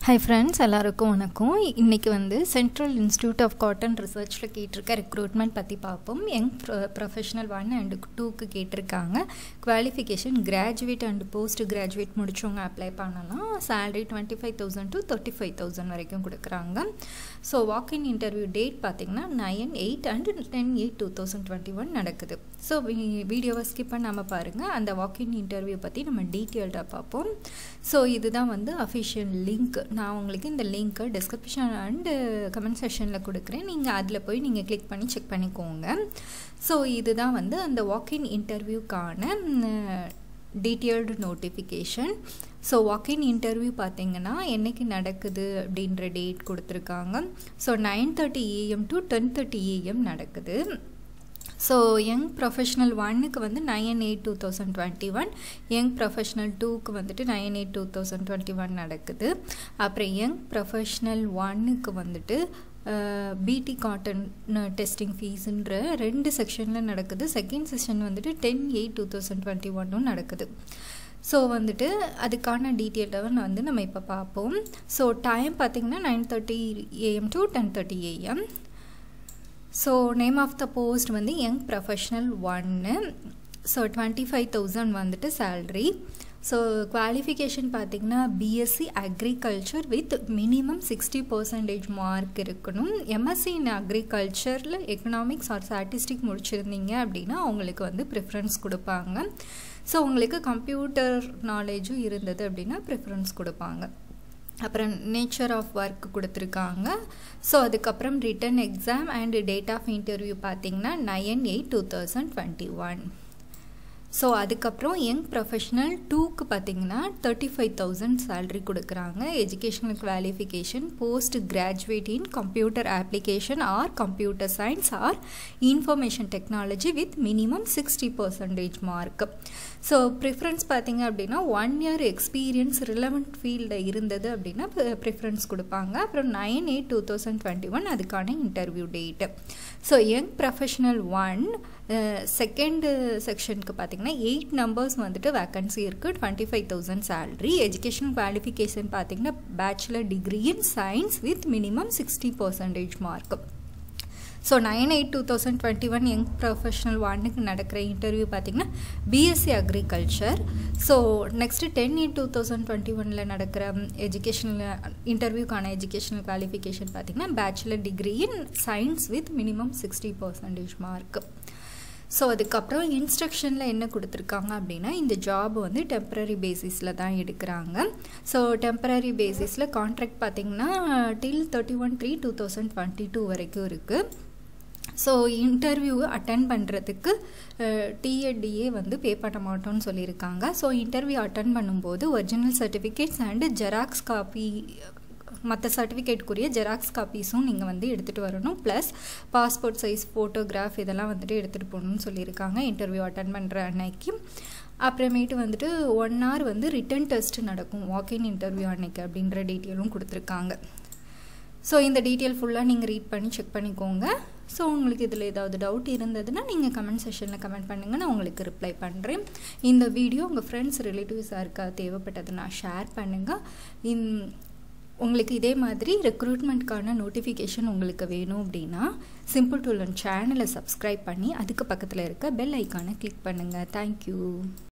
Hi friends, எல்லாருக்கும் வணக்கம். இன்னைக்கு வந்து சென்ட்ரல் இன்ஸ்டிடியூட் ஆஃப் காட்டன் ரிசர்ச்ல கேட்டிருக்க ரெக்ரூட்மெண்ட் பத்தி பார்ப்போம். யங் ப்ரொஃபஷனல் 1 and 2க்கு கேட்டிருக்காங்க. Qualification graduate and post graduate முடிச்சவங்க அப்ளை பண்ணலாம். salary 25,000 to 35,000 வரைக்கும் கொடுக்குறாங்க. ஸோ வாக்-இன் இன்டர்வியூ டேட் பார்த்தீங்கன்னா 9/8 and 10/8/2021 நடக்குது. ஸோ வீடியோவை ஸ்கிப் பண்ணாமல் பாருங்கள். அந்த வாக்-இன் இன்டர்வியூ பற்றி நம்ம டீட்டெயில்டாக பார்ப்போம். ஸோ இதுதான் வந்து அஃபிஷியல் லிங்க். நான் உங்களுக்கு இந்த லிங்க்கை டிஸ்கிரிப்ஷன் அண்டு கமெண்ட் செக்ஷனில் கொடுக்குறேன். நீங்கள் அதில் போய் நீங்கள் கிளிக் பண்ணி செக் பண்ணிக்கோங்க. ஸோ இதுதான் வந்து அந்த வாக்-இன் இன்டர்வியூக்கான detailed notification. So walk in interview பார்த்தீங்கன்னா என்றைக்கு நடக்குது அப்படின்ற டேட் கொடுத்துருக்காங்க. ஸோ 9:30 AM to 10:30 AM நடக்குது. ஸோ யங் ப்ரொஃபஷனல் 1க்கு வந்து 9/8/2021, யங் ப்ரொஃபஷனல் 2க்கு வந்துட்டு 9/8/2021 நடக்குது. அப்புறம் யங் ப்ரொஃபஷனல் 1க்கு வந்துட்டு பிடி காட்டன் டெஸ்டிங் ஃபீஸுன்ற 2 செக்ஷனில் நடக்குது. செகண்ட் செக்ஷன் வந்துட்டு 10/8/2021 நடக்குது. ஸோ வந்துட்டு அதுக்கான டீட்டெயிலாக வந்து நம்ம இப்போ பார்ப்போம். ஸோ டைம் பார்த்திங்கன்னா 9:30 AM to 10:30 AM. So name of the post வந்து யங் ப்ரொஃபஷனல் 1. ஸோ 25,000 வந்துட்டு சேல்ரி. ஸோ குவாலிஃபிகேஷன் பார்த்திங்கன்னா BSc agriculture with minimum 60% mark இருக்கணும். எம்எஸ்சி இன் அக்ரிகல்ச்சரில் எக்கனாமிக்ஸ் ஆர் ஸ்டாட்டிஸ்டிக் முடிச்சிருந்தீங்க அப்படின்னா அவங்களுக்கு வந்து ப்ரிஃபரன்ஸ் கொடுப்பாங்க. ஸோ உங்களுக்கு கம்ப்யூட்டர் நாலேஜும் இருந்தது அப்படின்னா ப்ரிஃபரன்ஸ் கொடுப்பாங்க. அப்புறம் நேச்சர் ஆஃப் ஒர்க் கொடுத்துருக்காங்க. ஸோ அதுக்கப்புறம் written exam and date of interview பார்த்திங்கன்னா 9/8/2021. ஸோ அதுக்கப்புறம் யங் ப்ரொஃபஷனல் 2க்கு பார்த்திங்கன்னா 35,000 சேல்ரி கொடுக்குறாங்க. Educational qualification post graduate in computer application or computer science or information technology with minimum 60% mark. So preference பார்த்திங்க அப்படின்னா 1 year experience relevant ஃபீல்டில் இருந்தது அப்படின்னா ப்ரிஃபரன்ஸ் கொடுப்பாங்க. அப்புறம் 9/8/2021 அதுக்கான interview date. So young professional 1 second செக்ஷனுக்கு பார்த்திங்கன்னா 8 numbers வந்துட்டு வேக்கன்சி இருக்குது. 25,000 சேல்ரி. எஜுகேஷன் குவாலிஃபிகேஷன் பார்த்திங்கன்னா bachelor degree in science with minimum 60% mark. So 9/8/2021 young professional 1க்கு நடக்கிற இன்டர்வியூ பார்த்திங்கன்னா பிஎஸ்சி அக்ரிகல்ச்சர். ஸோ நெக்ஸ்ட்டு 10/8/2021 நடக்கிற எஜுகேஷனல் இன்டர்வியூக்கான எஜுகேஷனல் குவாலிஃபிகேஷன் பார்த்திங்கன்னா bachelor degree in science with minimum 60% mark. So அதுக்கப்புறம் இன்ஸ்ட்ரக்ஷனில் என்ன கொடுத்துருக்காங்க அப்படின்னா இந்த ஜாப் வந்து டெம்பரரி பேசிஸில் தான் எடுக்கிறாங்க. ஸோ டெம்பரரி பேசிஸில் கான்ட்ராக்ட் பார்த்திங்கன்னா டில் 31/3/2022 வரைக்கும் இருக்குது. ஸோ இன்டர்வியூ அட்டன் பண்ணுறதுக்கு டிஏடிஏ வந்து பே பண்ண மாட்டோம்னு சொல்லியிருக்காங்க. ஸோ இன்டர்வியூ அட்டன் பண்ணும்போது original certificates and xerox copy மற்ற சர்டிஃபிகேட்குரிய ஜெராக்ஸ் காப்பீஸும் நீங்கள் வந்து எடுத்துகிட்டு வரணும். ப்ளஸ் பாஸ்போர்ட் சைஸ் ஃபோட்டோகிராஃப் இதெல்லாம் வந்துட்டு எடுத்துகிட்டு போகணும்னு சொல்லியிருக்காங்க இன்டர்வியூ அட்டன் பண்ணுற அன்னைக்கு. அப்புறமேட்டு வந்துட்டு 1 hour வந்து ரிட்டன் டெஸ்ட் நடக்கும் வாக்-இன் இன்டர்வியூ அன்னைக்கு அப்படின்ற டீட்டெயிலும் கொடுத்துருக்காங்க. ஸோ இந்த டீட்டெயில் ஃபுல்லாக நீங்கள் ரீட் பண்ணி செக் பண்ணிக்கோங்க. ஸோ உங்களுக்கு இதில் ஏதாவது டவுட் இருந்ததுன்னா நீங்கள் கமெண்ட் செக்ஷனில் கமெண்ட் பண்ணுங்கள், நான் உங்களுக்கு ரிப்ளை பண்ணுறேன். இந்த வீடியோ உங்கள் ஃப்ரெண்ட்ஸ் ரிலேட்டிவ்ஸ் யாருக்கா தேவைப்பட்டதுன்னா ஷேர் பண்ணுங்கள். உங்களுக்கு இதே மாதிரி ரெக்ரூட்மெண்ட்கான நோட்டிஃபிகேஷன் உங்களுக்கு வேணும் அப்படின்னா சிம்பிள் டு லேர்ன் சேனலை சப்ஸ்கிரைப் பண்ணி அதுக்கு பக்கத்தில் இருக்க பெல் ஐக்கானை கிளிக் பண்ணுங்கள். தேங்க்யூ.